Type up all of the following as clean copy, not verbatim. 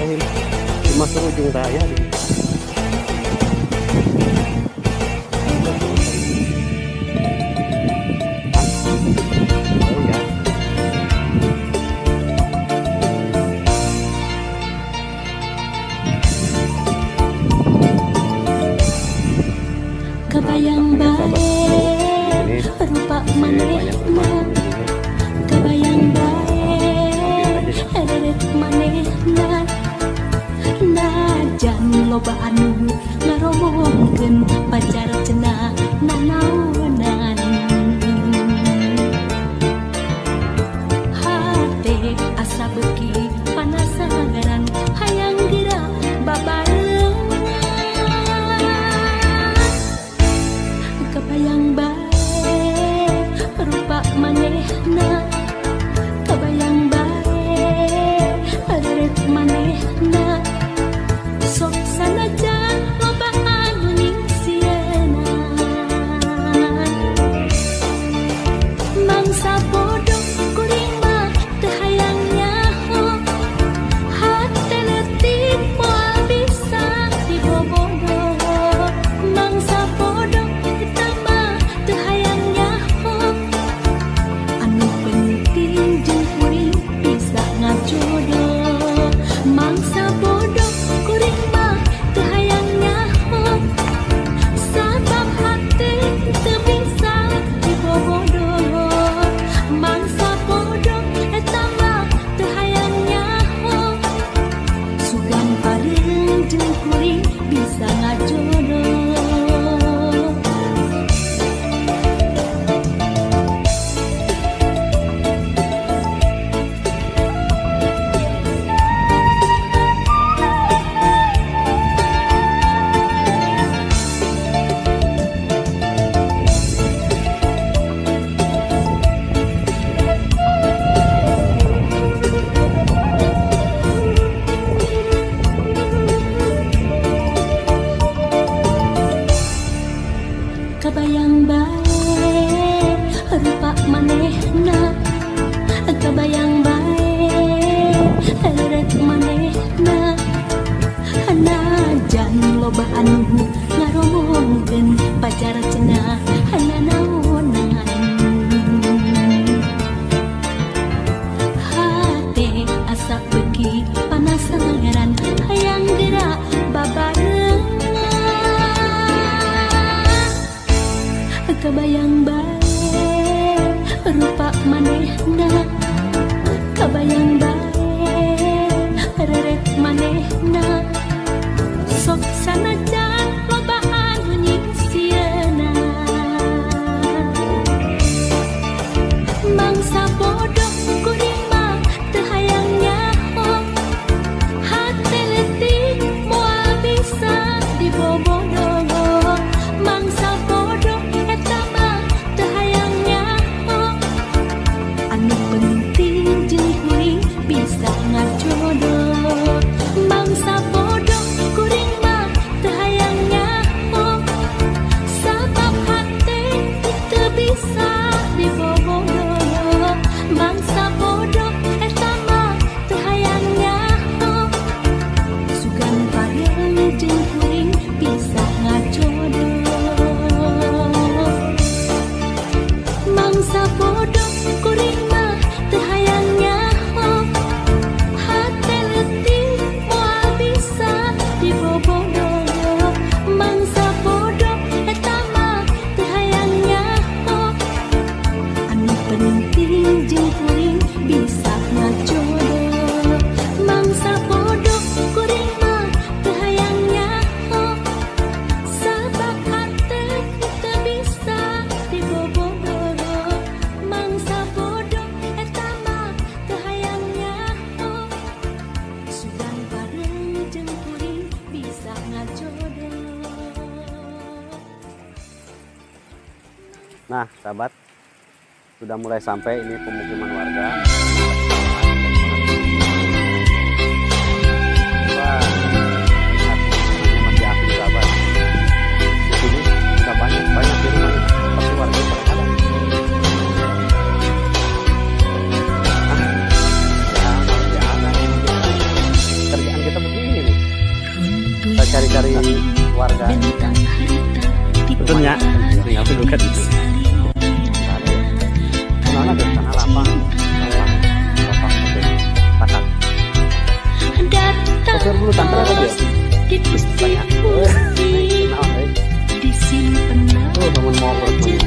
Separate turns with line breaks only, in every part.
Bismillahirrahmanirrahim. Masuk ujung raya di
kebayang bae rupa manehna, kebayang bae eret manehna, najan loba anu ngaromongkeun pacar cenah nanaonan, hate asa beuki panasaran hayang geura babareng. Kebayang bae rupa manehna, kebayang bae eret manehna, sok sanajan loba anu ningsieuna, mangsa bodoh kuring mah teu hayang nyaho, hate leutik moal bisa dibobodoh, mangsa bodoh jodoh, mangsa bodoh kuring mah teu hayang nyaho, sabab hati teu bisa dibobodoh, mangsa bodoh eta mah teu hayang nyaho, sugan pareung jeung kuring bisa ngajodoh. Kebayang bae rupa manehna, kebayang bae eret manehna, najan loba anu ngaromongkeun pacar cenah nanaonan, hate asa beuki panasaran hayang geura babareng. Kebayang bae rupa manehna, kebayang bae eret manehna, sok sanajan loba anu nyingsieuna, mangsa bodoh kuring mah teu hayang nyaho, hate leutik moal bisa dibobodoh, mangsa bodoh eta mah teu hayang nyaho, anu penting jeung kuring bisa ngajodoh, mangsa bodoh kuring mah teu hayang nyaho, sabab hate teu bisa dibobodoh, mangsa bodoh eta mah teu hayang nyaho, sugan pareung jeung kuring bisa ngajodoh, mangsa bodoh kuring mah teu hayang nyaho, hate leutik moal bisa dibobodoh, mangsa bodoh eta mah teu hayang nyaho, anu penting jeung kuring bisa ngajodoh, mangsa bodoh kuring mah teu hayang nyaho, sabab hate teu bisa dibobodoh, mangsa bodoh eta mah teu hayang nyaho, sugan pareung jeung kuring bisa ngajodoh.
Nah, sahabat, sudah mulai sampai ini pemukiman warga. Wah, lihat pemukimannya masih asli, sahabat. Di sini sudah banyak di rumahnya, tapi warga pada ada. Ya, masih ada. Kerjaan kita cari-cari warga.
Betulnya, tinggal tunggu kan itu.
Mana ada tanah lapang betul, pakat. Pasir bulu tangkar apa dia? Banyak. Tuh, bangun mau bertemu.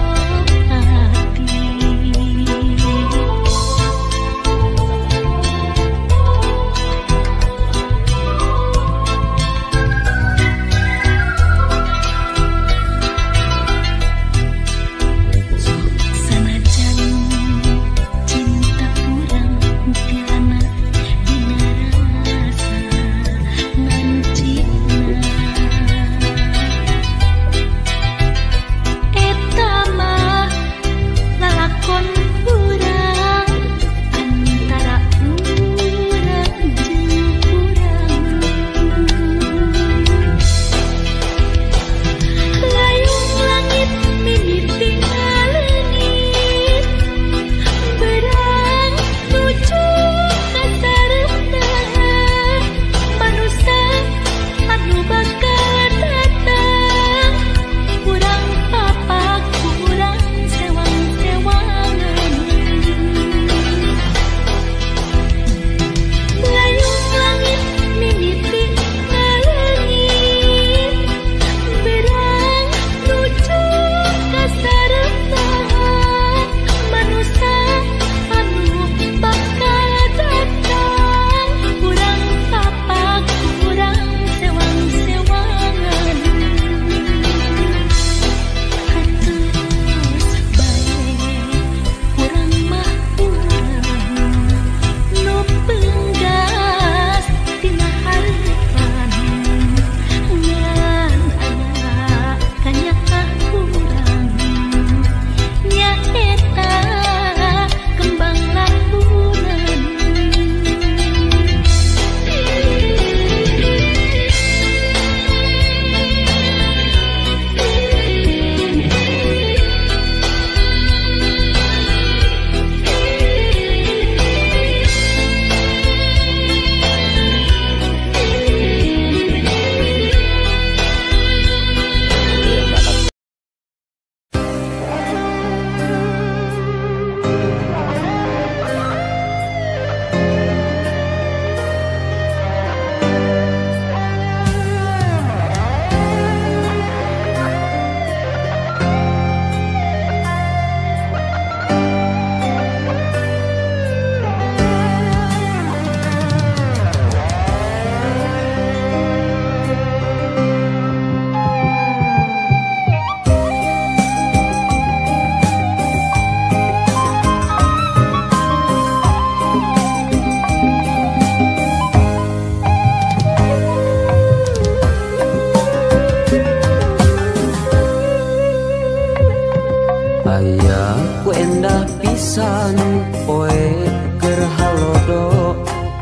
Ku endah pisan poe keur halodo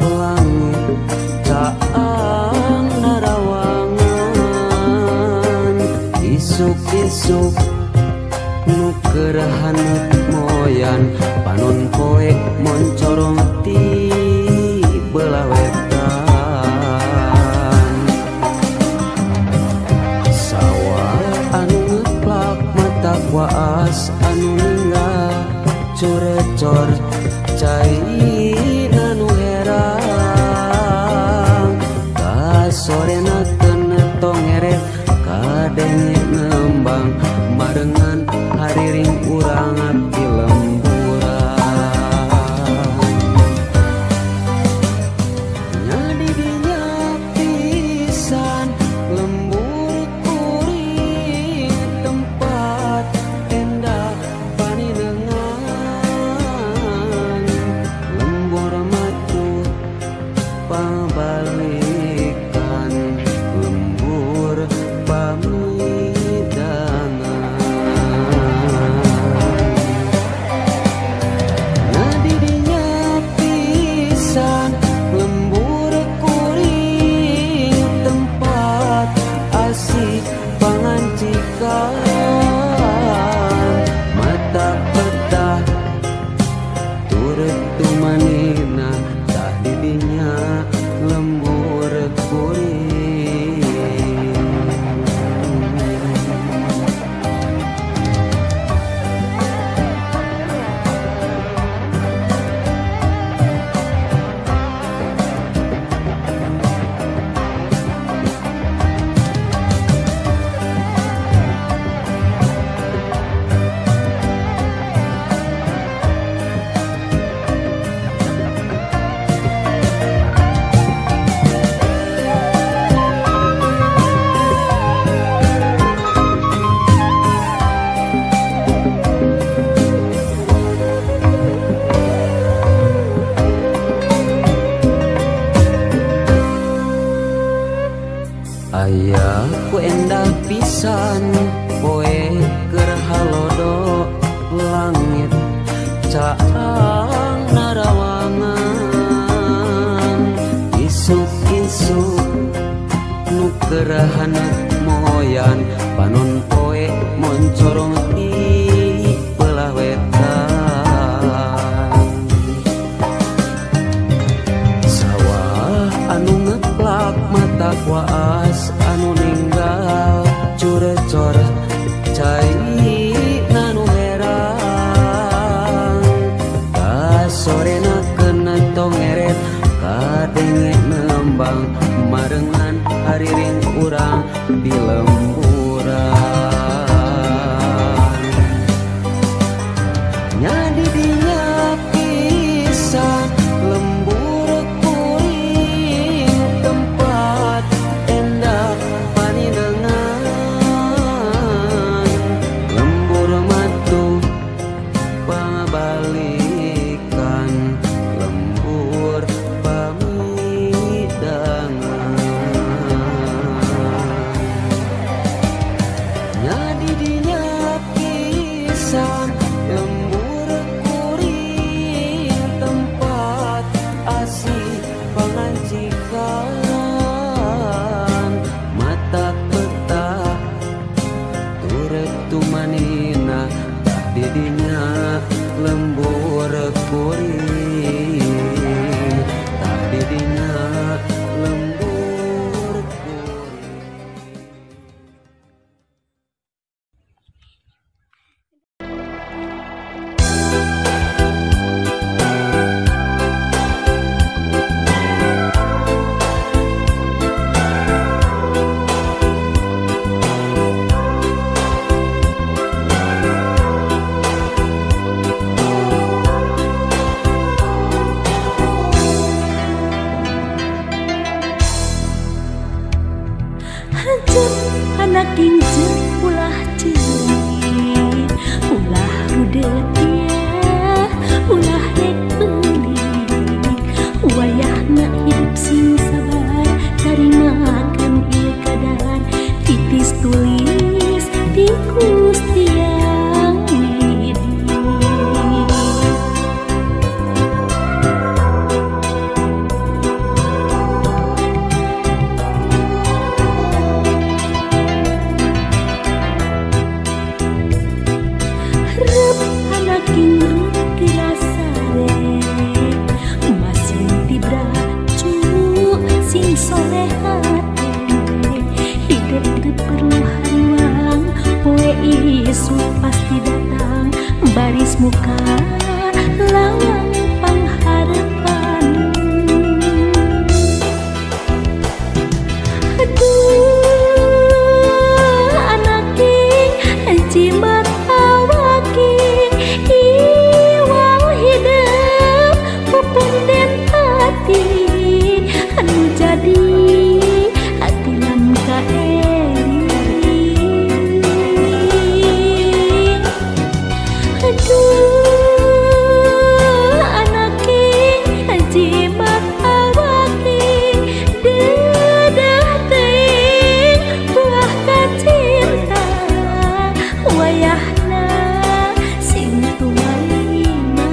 langit caang narawangan isuk-isuk nu keur haneut moyan panon poe moncorong ti belah wetan sawah anu ngeplak mata waas anu ninggal curecor cai nanu herang ka sorena teu netong eret kadenge ngembang ku endah pisan poe keur halodo langit caang narawangan isuk-isuk nu kerahana moyan panon poe moncorong di belah wetan sawah anu ngeplak mata kuas anu ninggal curecor cai nanu herang kasorena kena tongeret kadenge nembang marengan hariring urang di lemburan nyadi dinya pisan lembur kuring tempat endah paninengan lembur matu pangabalikan lembur pamidangan nyadi dinya pisan lembur kuring tempat asih pangancikan mata peta turut tumanina tah didinya lembur kuring tah didinya lembur kuring.
Hancur anak ginjal ulah cilik ulah rudet ya ulah rek beulik wayahna hidup sing sabar tarimakan ieu kadar titis tulis di Gusti Yang Widi. Rep anak kingruk dirasare masih tibracu sing soleh hate hidup teu perlu hariwang poe isu pasti datang baris muka lawang pangharapan. Aduh anak king jimat awaki iwang hidup pupenden hati anu jadi hati lam kaeri. Aduh anak king jimat awaki dedah teuing buah kacinta wayahna sing tumalima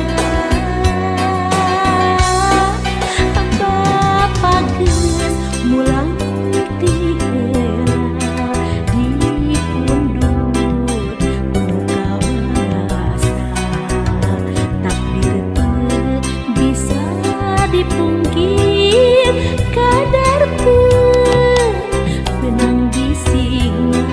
Bapa geus mulang ti heula di pundut kawasa takdir teu bisa dipungkir kadar teu benang bisigna.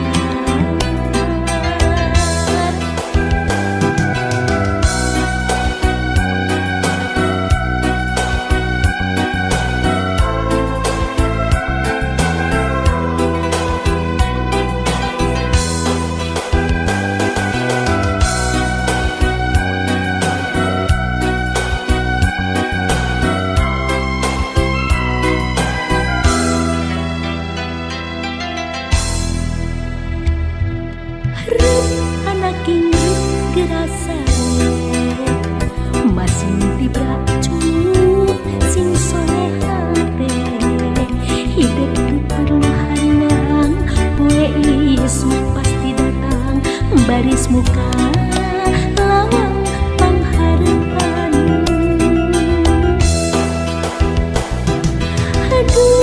lagu